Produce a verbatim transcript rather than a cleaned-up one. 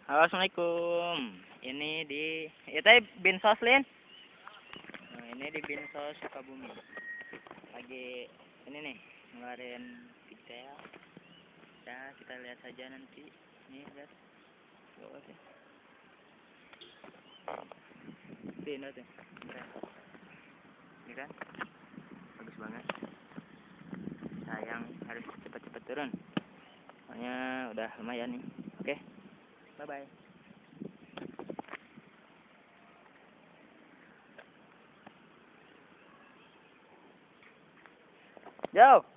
Halo, assalamualaikum. Ini di, ya tadi Binsos Lin. Nah, ini di Binsos Sukabumi. Lagi ini nih ngeluarin video. Ya kita lihat saja nanti. Nih lihat. Bawa sih. Ini tuh. Ini kan bagus banget. Sayang harus cepat-cepat turun. Soalnya udah lumayan nih. Oke. Bye bye. Yo.